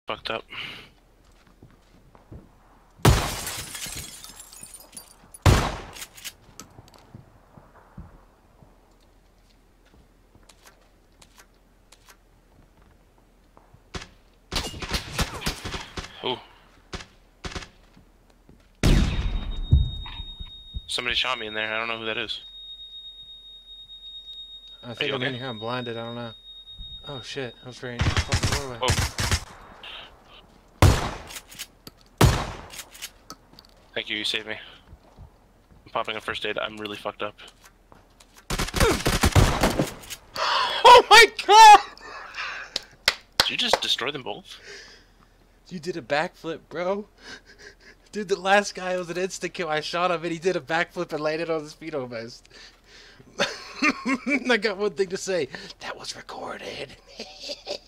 Fucked up. Oh. Somebody shot me in there. I don't know who that is. I think I'm okay? in here. I'm blinded. I don't know. Oh shit! I was right in the fucking doorway. Oh. Thank you. You saved me. I'm popping a first aid. I'm really fucked up. Oh my god! Did you just destroy them both? You did a backflip, bro. Dude, the last guy was an instant kill. I shot him and he did a backflip and landed on the speedo vest. I got one thing to say. That was recorded.